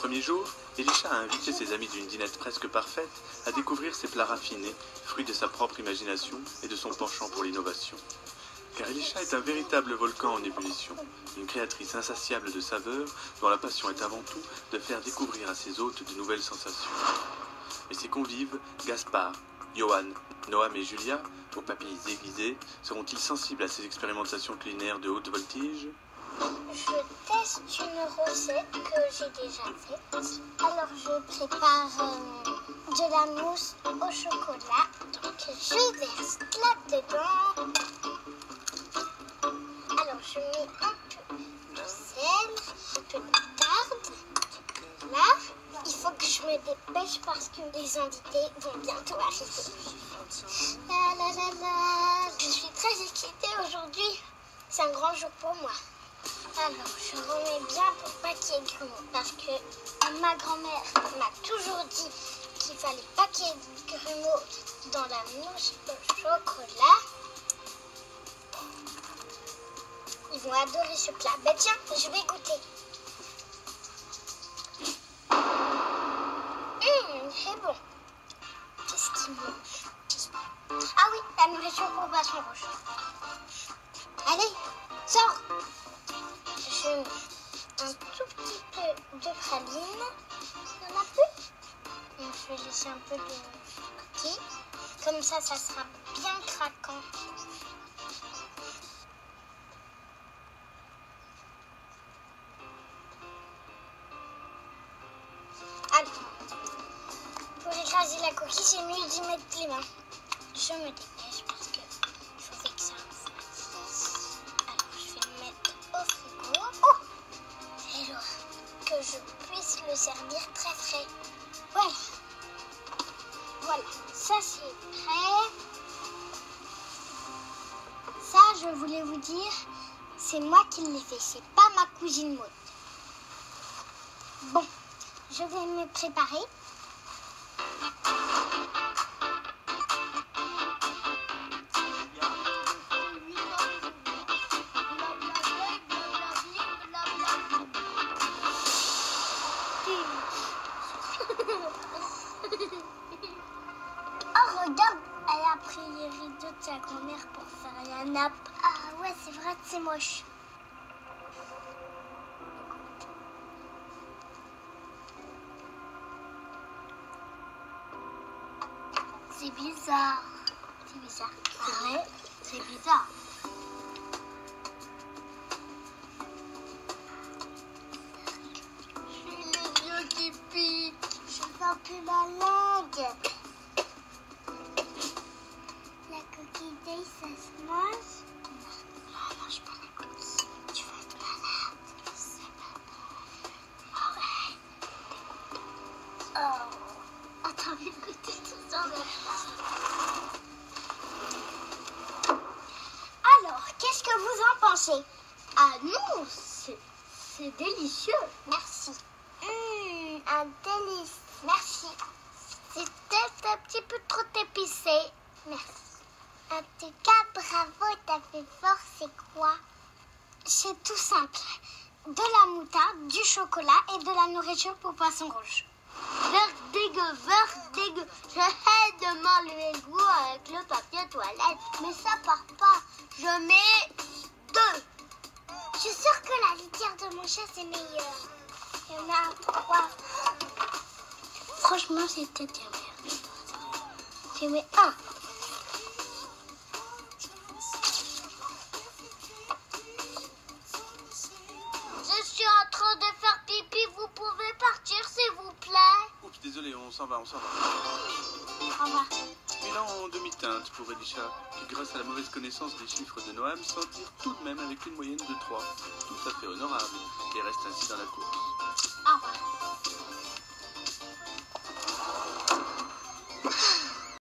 premier jour, Elisha a invité ses amis d'une dînette presque parfaite à découvrir ses plats raffinés, fruits de sa propre imagination et de son penchant pour l'innovation. Car Elisha est un véritable volcan en ébullition, une créatrice insatiable de saveurs dont la passion est avant tout de faire découvrir à ses hôtes de nouvelles sensations. Mais ses convives, Gaspard, Johan, Noam et Julia, aux papilles aiguisées, seront-ils sensibles à ces expérimentations culinaires de haute voltige? Je teste une recette que j'ai déjà faite. Alors je prépare de la mousse au chocolat. Donc je verse là-dedans. Alors je mets un peu de sel, un peu de moutarde. Là, il faut que je me dépêche parce que les invités vont bientôt arriver. Je suis très excitée aujourd'hui. C'est un grand jour pour moi. Alors, je remets bien pour pas qu'il y ait de grumeaux. Parce que ma grand-mère m'a toujours dit qu'il fallait pas qu'il y ait de grumeaux dans la mousse au chocolat. Ils vont adorer ce plat. Ben tiens, je vais goûter. C'est bon. Qu'est-ce qu'il mange? Ah oui, la nourriture pour poisson rouge. Allez, sors! Je mets un tout petit peu de praline. Il y en a peu. Et je vais laisser un peu de cookies. Comme ça sera bien craquant. Allez. Pour écraser la coquille, c'est mieux d'y mettre les mains. Je me dépêche parce que il faudrait que ça refroidisse. Alors, je vais le mettre au frigo. Oh! Et alors, que je puisse le servir très frais. Voilà. Voilà, ça c'est prêt. Ça, je voulais vous dire, c'est moi qui l'ai fait, c'est pas ma cousine Maud. Bon, je vais me préparer. Oh, regarde, elle a pris les rideaux de sa grand-mère pour faire la nappe. Ah ouais, c'est vrai que c'est moche. C'est bizarre. C'est bizarre. Ah ouais, c'est bizarre. J'ai les yeux qui piquent. Je sens plus ma langue. La coquille d'ail, ça se mange? Non, mange pas la coquille. Tu vas être malade. C'est pas bon. Ah ouais. Oh. Attends, je vais goûter tout ça. Alors, qu'est-ce que vous en pensez? Ah non, c'est délicieux. Merci. Un délice. Merci. C'est peut-être un petit peu trop épicé. Merci. En tout cas, bravo, t'as fait fort, c'est quoi? C'est tout simple. De la moutarde, du chocolat et de la nourriture pour poisson rouge. Vert dégueu. Je hais de m'enlever le goût avec le papier toilette. Mais ça part pas. Je mets 2. Je suis sûre que la litière de mon chat, c'est meilleur. Il y en a 3. Franchement, c'est peut-être bien meilleur. Je mets 1. Je suis en train de faire pipi. Vous pouvez partir, s'il vous plaît? Oups, désolé, on s'en va. Au revoir. Bilan en demi-teinte pour Elisha, qui grâce à la mauvaise connaissance des chiffres de Noam s'en tire tout de même avec une moyenne de 3. Tout à fait honorable, et reste ainsi dans la course.